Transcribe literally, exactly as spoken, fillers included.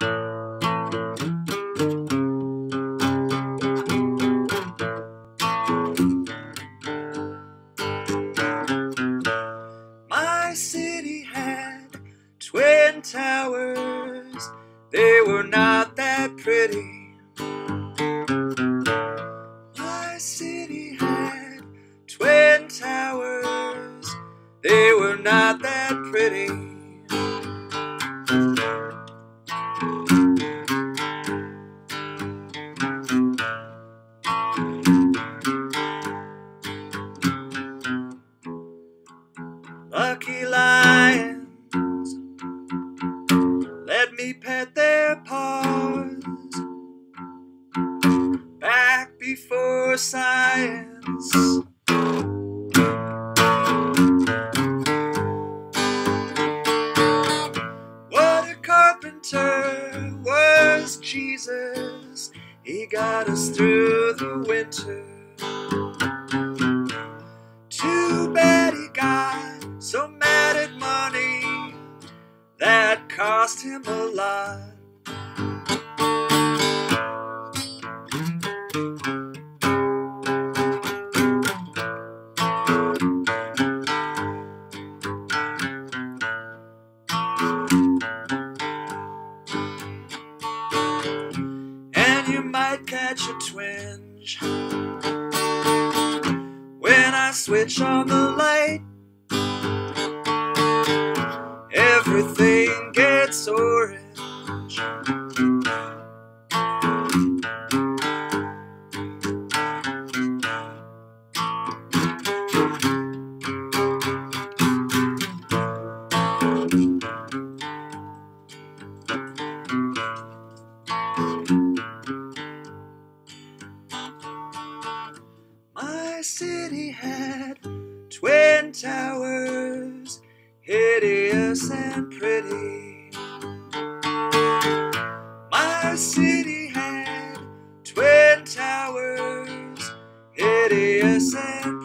My city had twin towers, they were not that pretty. My city had twin towers, they were not that pretty. Lucky lions, let me pet their paws. Back before science, what a carpenter was Jesus. He got us through the winter. Too bad he got so mad at money, that cost him a lot. And you might catch a twinge when I switch on the light. Everything gets orange. My city had twin towers, hideous and pretty. My city had twin towers, hideous and